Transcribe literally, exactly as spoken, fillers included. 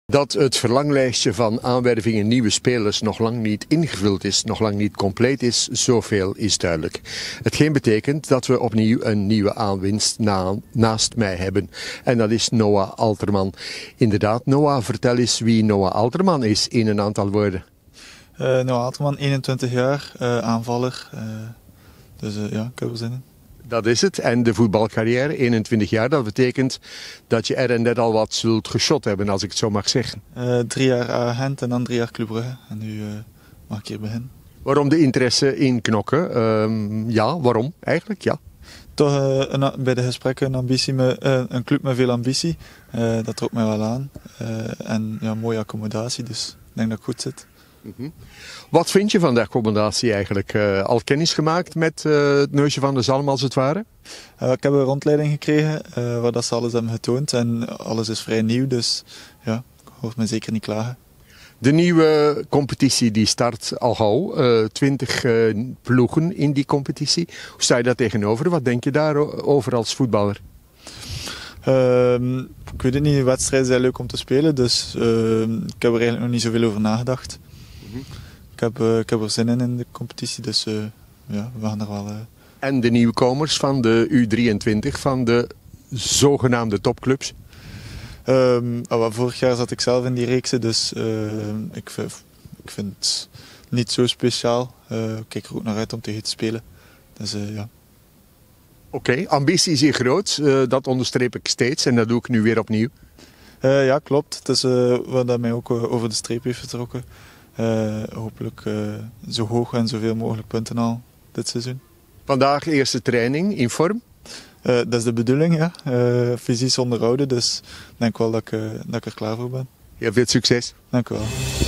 Dat het verlanglijstje van aanwervingen nieuwe spelers nog lang niet ingevuld is, nog lang niet compleet is, zoveel is duidelijk. Hetgeen betekent dat we opnieuw een nieuwe aanwinst na, naast mij hebben. En dat is Noah Alterman. Inderdaad, Noah, vertel eens wie Noah Alterman is in een aantal woorden. Uh, Noah Alterman, eenentwintig jaar, uh, aanvaller. Uh, dus uh, ja, ik heb er zin in. Dat is het. En de voetbalcarrière, eenentwintig jaar, dat betekent dat je er en der al wat zult geschot hebben, als ik het zo mag zeggen. Uh, drie jaar A Gent en dan drie jaar Club Brugge. En nu uh, mag ik hier beginnen. Waarom de interesse in knokken? Uh, ja, waarom eigenlijk? Ja. Toch uh, een, bij de gesprekken een, ambitie met, uh, een club met veel ambitie. Uh, dat trok mij wel aan. Uh, en ja, mooie accommodatie, dus ik denk dat ik goed zit. Mm-hmm. Wat vind je van de accommodatie eigenlijk? Uh, al kennis gemaakt met uh, het neusje van de zalm als het ware? Uh, ik heb een rondleiding gekregen uh, waar dat ze alles hebben getoond en alles is vrij nieuw, dus ja, ik hoef me zeker niet klagen. De nieuwe competitie die start al gauw, uh, twintig uh, ploegen in die competitie. Hoe sta je daar tegenover? Wat denk je daarover als voetballer? Uh, ik weet het niet, de wedstrijden zijn leuk om te spelen, dus uh, ik heb er eigenlijk nog niet zoveel over nagedacht. Mm-hmm. Ik heb, uh, ik heb er zin in in de competitie, dus uh, ja, we gaan er wel... Uh... En de nieuwkomers van de U drieëntwintig, van de zogenaamde topclubs? Um, oh, vorig jaar zat ik zelf in die reeksen, dus uh, ik, ik vind het niet zo speciaal. Uh, ik kijk er ook naar uit om tegen te spelen. Dus, uh, ja. Oké, okay, ambitie is hier groot, uh, dat onderstreep ik steeds en dat doe ik nu weer opnieuw. Uh, ja, klopt. Het is uh, wat mij ook uh, over de streep heeft getrokken. Uh, hopelijk uh, zo hoog en zoveel mogelijk punten al dit seizoen. Vandaag eerste training, in vorm? Uh, dat is de bedoeling, ja. Uh, fysisch onderhouden, dus ik denk wel dat ik, uh, dat ik er klaar voor ben. Heel veel succes. Dank u wel.